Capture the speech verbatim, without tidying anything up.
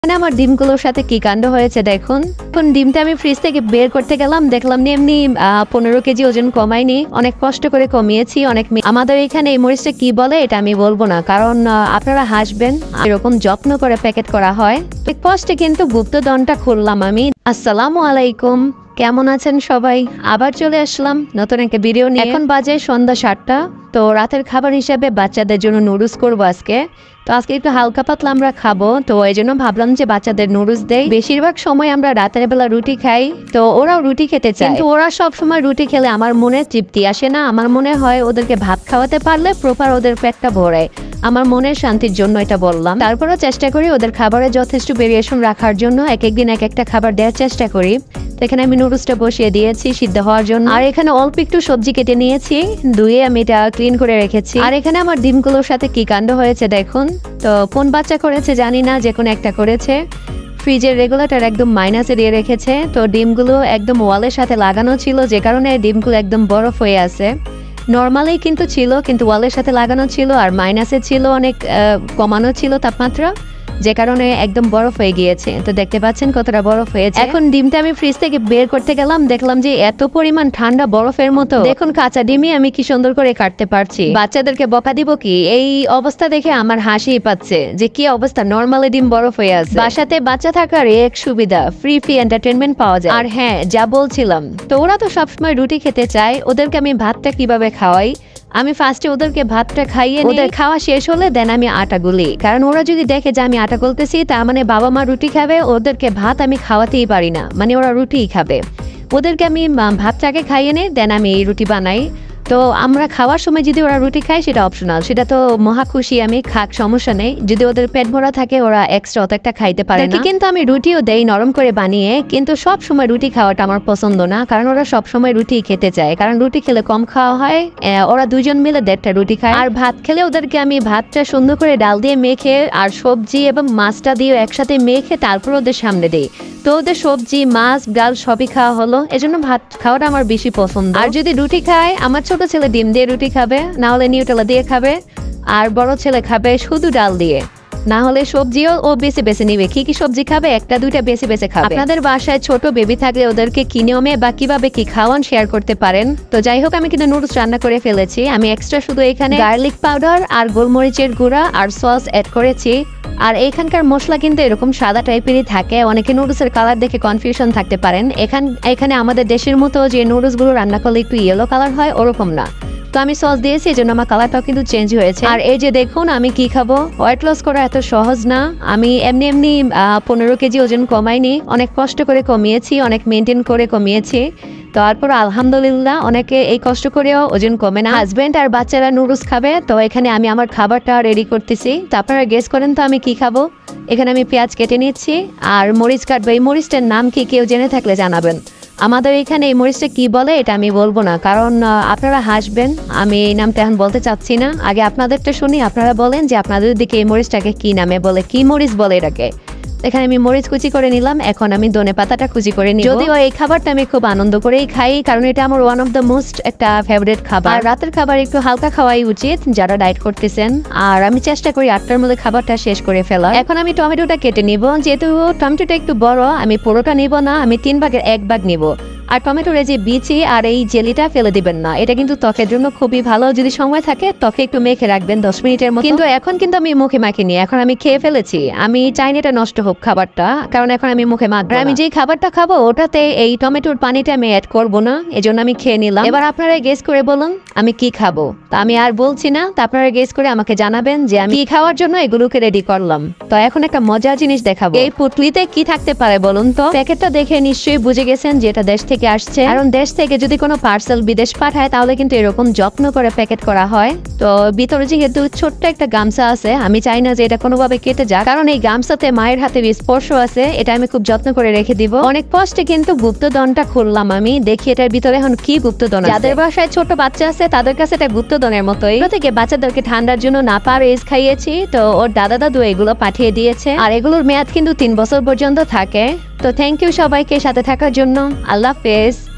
এখানে আমার ডিমগুলোর সাথে কি কাণ্ড হয়েছে দেখুন। এখন ডিমটা আমি ফ্রিজ থেকে বের করতে গেলাম, দেখলাম এমনি পনেরো কেজি ওজন কমাইনি, অনেক কষ্ট করে কমিয়েছি। অনেক আমাদের এখানে এই মরিচটা কি বলে এটা আমি বলবো না, কারণ আপনারা হাসবেন। এরকম যত্ন করে প্যাকেট করা হয়। কষ্টে কিন্তু গুপ্তধনটা খুললাম আমি। আসসালামু আলাইকুম, কেমন আছেন সবাই? আবার চলে আসলাম নতুন একটা ভিডিও নিয়ে। এখন বাজে সন্ধ্যা সাতটা। তো রাতের খাবার হিসেবে বাচ্চাদের জন্য নুডলস করবো আজকে। তো আজকে একটু হালকা পাতলা আমরা খাবো, তো এই জন্য ভাবলাম যে বাচ্চাদের নুডলস দেই। বেশিরভাগ সময় আমরা রাতের বেলা রুটি খাই, তো ওরাও রুটি খেতে চায়, কিন্তু ওরা সব সময় রুটি খেলে আমার মনে তৃপ্তি আসে না। আমার মনে হয় ওদেরকে ভাত খাওয়াতে পারলে প্রপার ওদের পেটটা ভরে। আমার মনের শান্তির জন্য এটা বললাম। তারপরেও চেষ্টা করি ওদের খাবারে যথেষ্ট ভেরিয়েশন রাখার জন্য, এক একদিন এক একটা খাবার দেওয়ার চেষ্টা করি। এখানে আমি নুডলসটা বসিয়ে দিয়েছি সিদ্ধ হওয়ার জন্য, আর এখানে অল্প একটু সবজি কেটে নিয়েছি, ধুয়ে আমি এটা ক্লিন করে রেখেছি। আর এখানে আমার ডিমগুলোর সাথে কি কাণ্ড হয়েছে দেখুন। তো কোন বাচ্চা করেছে জানি না, যে কোনো একটা করেছে। ফ্রিজের রেগুলেটর একদম মাইনাসে দিয়ে রেখেছে, তো ডিমগুলো একদম ওয়ালের সাথে লাগানো ছিল, যে কারণে ডিমগুলো একদম বরফ হয়ে আছে। নর্মালি কিন্তু ছিল, কিন্তু ওয়ালের সাথে লাগানো ছিল, আর মাইনাসে ছিল, অনেক কমানো ছিল তাপমাত্রা, যে কারণে একদম বরফ হয়ে গিয়েছে। তো দেখতে পাচ্ছেন কতটা বরফ হয়েছে। এখন ডিমটা আমি ফ্রিজ থেকে বের করতে গেলাম, দেখলাম যে এত পরিমাণ ঠান্ডা বরফের মতো। দেখুন কাঁচা ডিমই আমি কি সুন্দর করে কাটতে পারছি। বাচ্চাদেরকে বকা দিব কি? এই অবস্থা দেখে আমার হাসি পাচ্ছে যে কি অবস্থা, নর্মালি ডিম বরফ হয়ে আছে। বাসাতে বাচ্চা থাকার এক সুবিধা, ফ্রি ফ্রি এন্টারটেনমেন্ট পাওয়া যায়। আর হ্যাঁ, যা বলছিলাম, তো ওরা তো সবসময় রুটি খেতে চায়, ওদেরকে আমি ভাতটা কিভাবে খাওয়াই। আমি ফার্স্টে ওদেরকে ভাতটা খাইয়ে ওদের খাওয়া শেষ হলে দেন আমি আটা গুলি, কারণ ওরা যদি দেখে যে আমি আটা গলতেছি, তার মানে বাবা মা রুটি খাবে, ওদেরকে ভাত আমি খাওয়াতেই পারি না, মানে ওরা রুটিই খাবে। ওদেরকে আমি ভাতটাকে খাইয়ে নেই, দেন আমি এই রুটি বানাই। তো আমরা খাওয়ার সময় যদি ওরা রুটি খায় সেটা অপশনাল, সেটা তো মহা খুশি, আমি খাক, সমস্যা নেই। যদি ওদের পেট ভরা থাকে ওরা এক্সট্রা অত একটা খাইতে পারে না। কিন্তু আমি রুটিও দেই নরম করে বানিয়ে, কিন্তু সব সময় রুটি খাওয়াটা আমার পছন্দ না, কারণ ওরা সব সময় রুটি খেতে চায়, কারণ রুটি খেলে কম খাওয়া হয়। ওরা দুজন মিলে দেড়টা রুটি খায়। আর ভাত খেলে ওদেরকে আমি ভাতটা সুন্দর করে ডাল দিয়ে মেখে আর সবজি এবং মাছটা দিয়ে একসাথে মেখে তারপর ওদের সামনে দিই। তো ওদের সবজি মাছ ডাল সবই খাওয়া হলো, এজন্য ভাত খাওয়াটা আমার বেশি পছন্দ। আর যদি রুটি খায়, আমার ছোট ছেলে ডিম দিয়ে রুটি খাবে, না হলে নিউটেলা দিয়ে খাবে, আর বড় ছেলে খাবে শুধু ডাল দিয়ে, না হলে সবজিও ও বেছে বেছে নিবে। কি কি সবজি খাবে একটা দুইটা বেছে বেছে খাবে। আপনাদের বাসায় ছোট বেবি থাকলে ওদেরকে কি নিয়মে বা কিভাবে কি খাওয়ান শেয়ার করতে পারেন। তো যাই হোক, আমি কিন্তু নুডলস রান্না করে ফেলেছি। আমি এক্সট্রা শুধু এখানে গার্লিক পাউডার আর গোলমরিচের গুঁড়া আর সস অ্যাড করেছি। আর এখানকার মশলা কিন্তু এরকম সাদা টাইপেরই থাকে, অনেকে নুডলসের কালার দেখে কনফিউশন থাকতে পারেন। এখান এখানে আমাদের দেশের মতো যে নুডলস গুলো রান্না করলে একটু ইয়েলো কালার হয়, ওরকম না। তো আমি সস দিয়েছি, এই জন্য আমার কালারটাও কিন্তু চেঞ্জ হয়েছে। আর এই যে দেখুন আমি কি খাবো, ওয়েট লস করা এত সহজ না। আমি এমনি এমনি পনেরো কেজি ওজন কমাইনি, অনেক কষ্ট করে কমিয়েছি, অনেক মেনটেন করে কমিয়েছি। তারপর আলহামদুলিল্লাহ, অনেকে এই কষ্ট করেও ওজন কমে না। হাজবেন্ড আর বাচ্চারা নুডলস খাবে, তো এখানে আমি আমার খাবারটা রেডি করতেছি। তো আপনারা গেস করেন তো আমি কি খাবো। এখানে আমি পেঁয়াজ কেটে নিচ্ছি আর মরিচ কাটবো। এই মরিচটার নাম কি কেউ জেনে থাকলে জানাবেন। আমাদের এখানে এই মরিচটা কি বলে এটা আমি বলবো না, কারণ আপনারা হাসবেন। আমি এই নামটা এখন বলতে চাচ্ছি না, আগে আপনাদেরটা শুনি। আপনারা বলেন যে আপনাদের দিকে এই মরিচটাকে কি নামে বলে, কি মরিচ বলে এটাকে। এখানে আমি মরিচ কুচি করে নিলাম, এখন আমি ধনে পাতাটা কুচি করে নিব। যদিও এই খাবারটা আমি খুব আনন্দ করেই খাই, কারণ এটা আমার ওয়ান অফ দ্য মোস্ট একটা ফেভারিট খাবার। রাতের খাবার একটু হালকা খাওয়াই উচিত যারা ডায়েট করতেছেন। আর আমি চেষ্টা করি আটটার মধ্যে খাবারটা শেষ করে ফেলা। এখন আমি টমেটোটা কেটে নিব, যেহেতু টমেটোটা একটু বড়, আমি পুরোটা নিব না, আমি তিন ভাগের এক ভাগ নিব। আর টমেটোর এই যে বিচি আর এই জেলিটা ফেলে দিবেন না, এটা কিন্তু ত্বকের জন্য খুবই ভালো। যদি সময় থাকে ত্বকে একটু মেখে রাখবেন দশ মিনিটের মতো। কিন্তু এখন কিন্তু আমি মুখে মাখিনি, এখন আমি খেয়ে ফেলেছি। আমি চাই না এটা নষ্ট হোক খাবারটা, কারণ এখন আমি মুখে মাখবো। আমি যেই খাবারটা খাবো ওটাতে এই টমেটোর পানিটা আমি অ্যাড করবো না, এজন্য আমি খেয়ে নিলাম। এবার আপনারা গেস করে বলুন আমি কি খাবো। তা আমি আর বলছি না, তা আপনারা গেস করে আমাকে জানাবেন যে আমি কি খাওয়ার জন্য এগুলোকে রেডি করলাম। তো এখন একটা মজার জিনিস দেখাবো। এই পুটলিতে কি থাকতে পারে বলুন তো। প্যাকেটটা দেখে নিশ্চয়ই বুঝে গেছেন যে এটা দেশ থেকে আসছে, কারণ দেশ থেকে যদি কোনো পার্সেল বিদেশ পাঠায় তাহলে কিন্তু এরকম যত্ন করে প্যাকেট করা হয়। তো ভিতরে যেহেতু ছোট্ট একটা গামছা আছে, আমি চাই না যে এটা কোনোভাবে কেটে যাক, কারণ এই গামছাতে মায়ের হাতের স্পর্শ আছে, এটা আমি খুব যত্ন করে রেখে দিব। অনেক কষ্টে কিন্তু গুপ্তধনটা খুললাম আমি, দেখি এটার ভিতরে এখন কি গুপ্তধন। যাদের বাসায় ছোট বাচ্চা আছে তাদের কাছে এটা গুপ্তধনের মতোই। থেকে বাচ্চাদেরকে ঠান্ডার জন্য নাপা রেজ খাইয়েছি, তো ওর দাদা দাদু এগুলো পাঠিয়ে দিয়েছে। আর এগুলোর মেয়াদ কিন্তু তিন বছর পর্যন্ত থাকে। তো থ্যাংক ইউ সবাইকে সাথে থাকার জন্য। আল্লাহ হাফেজ।